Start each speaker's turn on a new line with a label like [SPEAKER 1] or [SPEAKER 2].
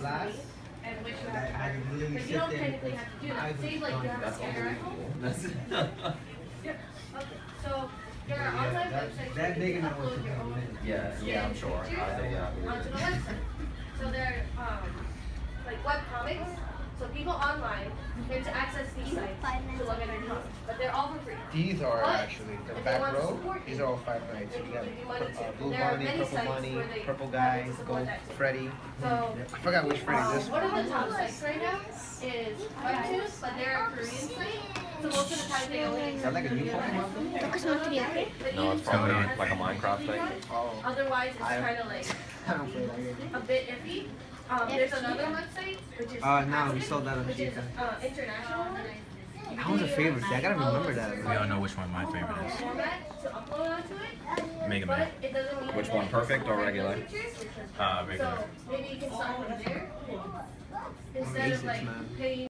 [SPEAKER 1] class.
[SPEAKER 2] And which you
[SPEAKER 1] I
[SPEAKER 2] have
[SPEAKER 1] had to literally
[SPEAKER 2] but you
[SPEAKER 1] sit
[SPEAKER 2] don't
[SPEAKER 1] there.
[SPEAKER 2] technically have to do that. Say like you have a scanner at home. Yeah. Okay. So there are online websites where you can upload your own
[SPEAKER 3] Yeah, I'm sure.
[SPEAKER 2] pictures onto the website. So they're like web comics. So people online get to access these sites to look at their comics, but they're all for free.
[SPEAKER 4] These are
[SPEAKER 2] But
[SPEAKER 4] actually the
[SPEAKER 2] if they
[SPEAKER 4] back
[SPEAKER 2] want to
[SPEAKER 4] row.
[SPEAKER 2] support
[SPEAKER 4] These
[SPEAKER 2] you,
[SPEAKER 4] are all 5 nights. So you got Blue
[SPEAKER 2] there are
[SPEAKER 4] Bunny,
[SPEAKER 2] many
[SPEAKER 4] Purple
[SPEAKER 2] sites
[SPEAKER 4] Bunny,
[SPEAKER 2] where they
[SPEAKER 4] Purple
[SPEAKER 2] want
[SPEAKER 4] Guy,
[SPEAKER 2] to support
[SPEAKER 4] Gold
[SPEAKER 2] that too.
[SPEAKER 4] Freddy.
[SPEAKER 2] So
[SPEAKER 4] I forgot which Freddy this
[SPEAKER 2] one
[SPEAKER 4] one.
[SPEAKER 2] of the top sites right now is Webtoons, but they're a Korean site. So most of the time they only
[SPEAKER 4] Is that like a new Pokemon?
[SPEAKER 5] Focus on to be okay.
[SPEAKER 3] No, it's probably like a Minecraft thing.
[SPEAKER 2] Otherwise, it's kind of like
[SPEAKER 4] I don't play that game.
[SPEAKER 2] a bit iffy. There's another website which is
[SPEAKER 4] No, we sold that on
[SPEAKER 2] which is
[SPEAKER 4] Chica.
[SPEAKER 2] international.
[SPEAKER 4] That was a favorite. See, I gotta remember that.
[SPEAKER 6] We all know which one my favorite is.
[SPEAKER 2] Format to upload onto it,
[SPEAKER 6] Mega
[SPEAKER 2] but
[SPEAKER 6] Man.
[SPEAKER 2] it doesn't mean
[SPEAKER 3] Which one, perfect or regular?
[SPEAKER 6] Regular.
[SPEAKER 2] So maybe you can start from there instead of
[SPEAKER 4] Basics,
[SPEAKER 2] like
[SPEAKER 4] man.
[SPEAKER 2] paying.